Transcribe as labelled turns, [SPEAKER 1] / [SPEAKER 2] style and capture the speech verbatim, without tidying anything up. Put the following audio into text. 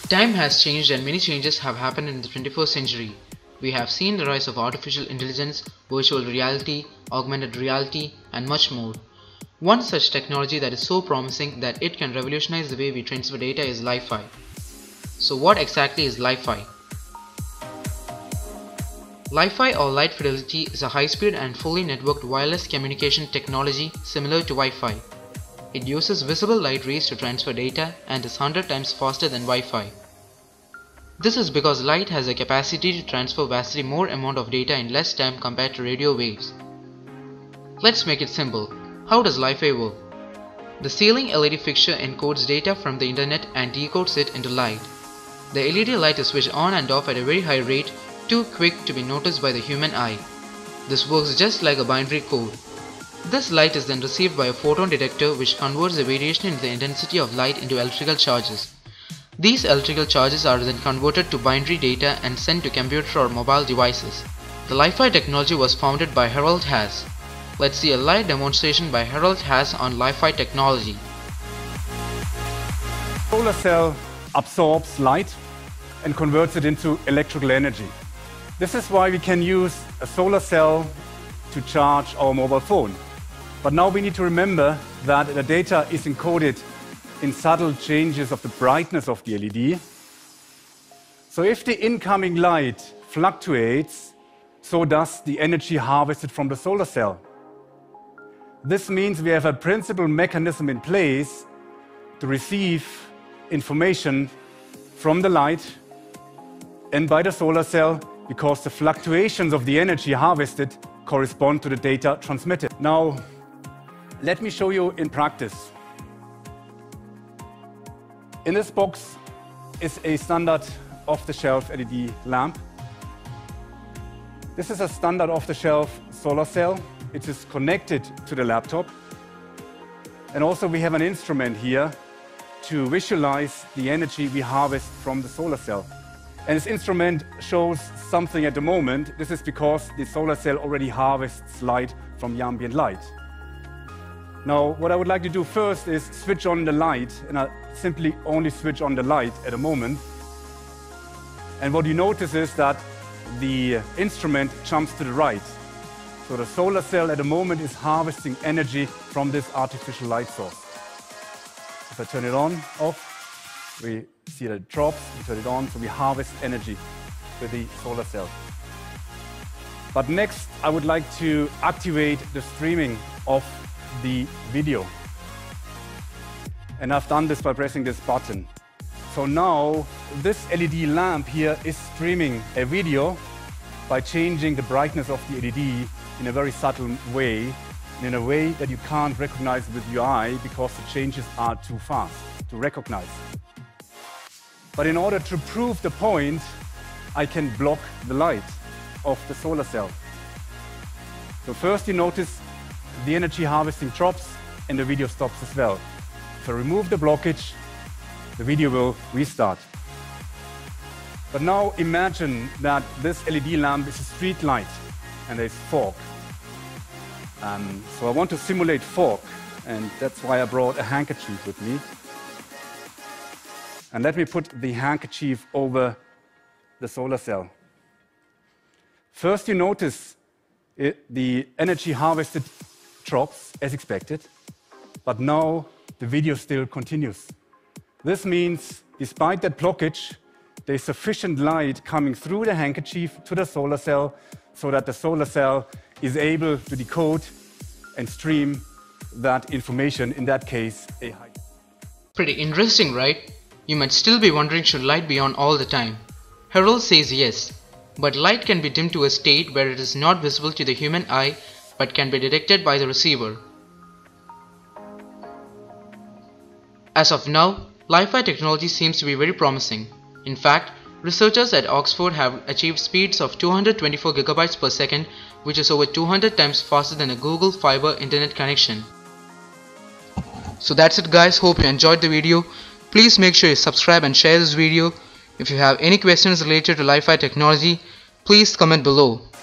[SPEAKER 1] Time has changed and many changes have happened in the twenty-first century. We have seen the rise of artificial intelligence, virtual reality, augmented reality, and much more. One such technology that is so promising that it can revolutionize the way we transfer data is Wi-Fi. So what exactly is Wi-Fi? Wi-Fi or Light Fidelity is a high-speed and fully networked wireless communication technology similar to Wi-Fi. It uses visible light rays to transfer data and is one hundred times faster than Wi-Fi. This is because light has a capacity to transfer vastly more amount of data in less time compared to radio waves. Let's make it simple. How does Wi-Fi work? The ceiling L E D fixture encodes data from the internet and decodes it into light. The L E D light is switched on and off at a very high rate, too quick to be noticed by the human eye. This works just like a binary code. This light is then received by a photon detector which converts the variation in the intensity of light into electrical charges. These electrical charges are then converted to binary data and sent to computer or mobile devices. The Wi-Fi technology was founded by Harald Haas. Let's see a live demonstration by Harald Haas on Wi-Fi technology.
[SPEAKER 2] Solar cell absorbs light and converts it into electrical energy. This is why we can use a solar cell to charge our mobile phone. But now we need to remember that the data is encoded in subtle changes of the brightness of the L E D. So if the incoming light fluctuates, so does the energy harvested from the solar cell. This means we have a principal mechanism in place to receive information from the light and by the solar cell, because the fluctuations of the energy harvested correspond to the data transmitted. Now, let me show you in practice. In this box is a standard off-the-shelf L E D lamp. This is a standard off-the-shelf solar cell. It is connected to the laptop. And also we have an instrument here to visualize the energy we harvest from the solar cell. And this instrument shows something at the moment. This is because the solar cell already harvests light from the ambient light. Now, what I would like to do first is switch on the light, and I simply only switch on the light at the moment. And what you notice is that the instrument jumps to the right. So the solar cell at the moment is harvesting energy from this artificial light source. If I turn it on, off, we see that it drops, we turn it on, so we harvest energy with the solar cell. But next, I would like to activate the streaming of the video. And I've done this by pressing this button. So now, this L E D lamp here is streaming a video by changing the brightness of the L E D in a very subtle way, and in a way that you can't recognize with your eye because the changes are too fast to recognize. But in order to prove the point, I can block the light of the solar cell. So first you notice the energy harvesting drops and the video stops as well. If I remove the blockage, the video will restart. But now imagine that this L E D lamp is a street light and there's fog. Um, so I want to simulate fog, and that's why I brought a handkerchief with me. And let me put the handkerchief over the solar cell. First you notice it, the energy harvested drops as expected, but now the video still continues. This means, despite that blockage, there is sufficient light coming through the handkerchief to the solar cell so that the solar cell is able to decode and stream that information, in that case, a high.
[SPEAKER 1] Pretty interesting, right? You might still be wondering, should light be on all the time? Harald says yes, but light can be dimmed to a state where it is not visible to the human eye but can be detected by the receiver. As of now, Wi-Fi technology seems to be very promising. In fact, researchers at Oxford have achieved speeds of two hundred twenty-four gigabytes per second, which is over two hundred times faster than a Google Fiber internet connection. So that's it guys, hope you enjoyed the video. Please make sure you subscribe and share this video. If you have any questions related to Wi-Fi technology, please comment below.